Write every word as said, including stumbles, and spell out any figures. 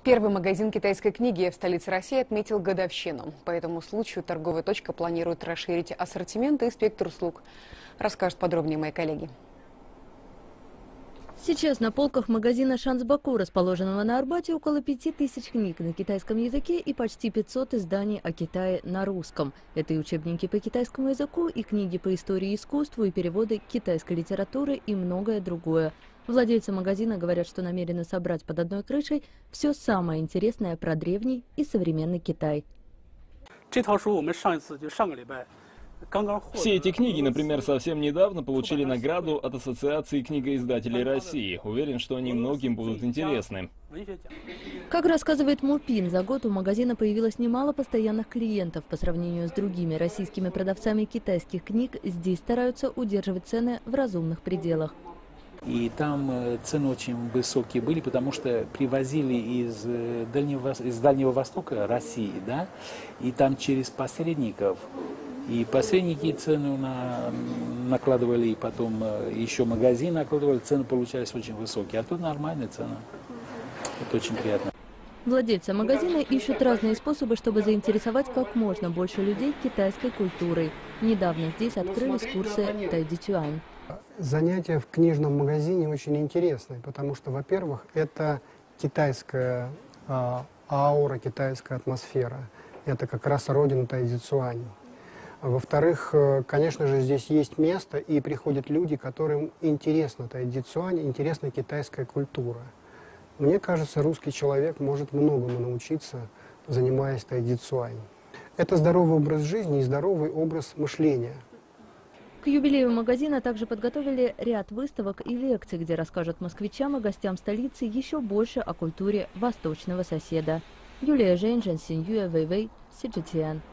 Первый магазин китайской книги в столице России отметил годовщину. По этому случаю торговая точка планирует расширить ассортимент и спектр услуг. Расскажут подробнее мои коллеги. Сейчас на полках магазина «Шанс-Баку», расположенного на Арбате, около пяти тысяч книг на китайском языке и почти пятьсот изданий о Китае на русском. Это и учебники по китайскому языку, и книги по истории и искусству, и переводы китайской литературы, и многое другое. Владельцы магазина говорят, что намерены собрать под одной крышей все самое интересное про древний и современный Китай. Все эти книги, например, совсем недавно получили награду от Ассоциации книгоиздателей России. Уверен, что они многим будут интересны. Как рассказывает Мупин, за год у магазина появилось немало постоянных клиентов. По сравнению с другими российскими продавцами китайских книг, здесь стараются удерживать цены в разумных пределах. И там цены очень высокие были, потому что привозили из Дальнего, из Дальнего Востока России, да, и там через посредников. И посредники цену на, накладывали, и потом еще магазин накладывали, цены получались очень высокие. А тут нормальная цена. Это очень приятно. Владельцы магазина ищут разные способы, чтобы заинтересовать как можно больше людей китайской культурой. Недавно здесь открылись курсы тайдичуань. Занятия в книжном магазине очень интересные, потому что, во-первых, это китайская э, аура, китайская атмосфера. Это как раз родина тайдичуань. Во-вторых, конечно же, здесь есть место, и приходят люди, которым интересна тайдичуань, интересна китайская культура. Мне кажется, русский человек может многому научиться, занимаясь тайдичуань. Это здоровый образ жизни и здоровый образ мышления. К юбилею магазина также подготовили ряд выставок и лекций, где расскажут москвичам и гостям столицы еще больше о культуре восточного соседа. Юлия Женьжин, Синьюя Вэйвэй, Си Джи Ти Эн.